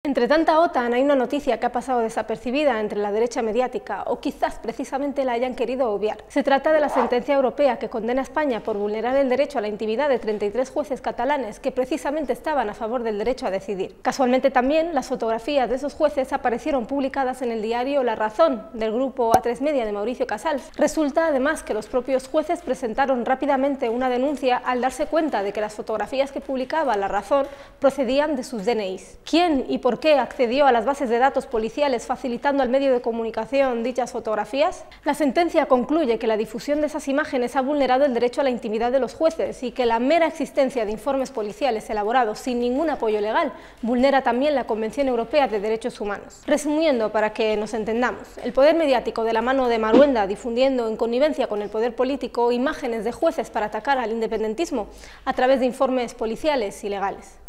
Entre tanta OTAN hay una noticia que ha pasado desapercibida entre la derecha mediática, o quizás precisamente la hayan querido obviar. Se trata de la sentencia europea que condena a España por vulnerar el derecho a la intimidad de 33 jueces catalanes que precisamente estaban a favor del derecho a decidir. Casualmente también las fotografías de esos jueces aparecieron publicadas en el diario La Razón del grupo A3 Media de Mauricio Casals. Resulta además que los propios jueces presentaron rápidamente una denuncia al darse cuenta de que las fotografías que publicaba La Razón procedían de sus DNIs. ¿Quién y por qué accedió a las bases de datos policiales facilitando al medio de comunicación dichas fotografías? La sentencia concluye que la difusión de esas imágenes ha vulnerado el derecho a la intimidad de los jueces y que la mera existencia de informes policiales elaborados sin ningún apoyo legal vulnera también la Convención Europea de Derechos Humanos. Resumiendo, para que nos entendamos, el poder mediático de la mano de Marhuenda difundiendo en connivencia con el poder político imágenes de jueces para atacar al independentismo a través de informes policiales ilegales.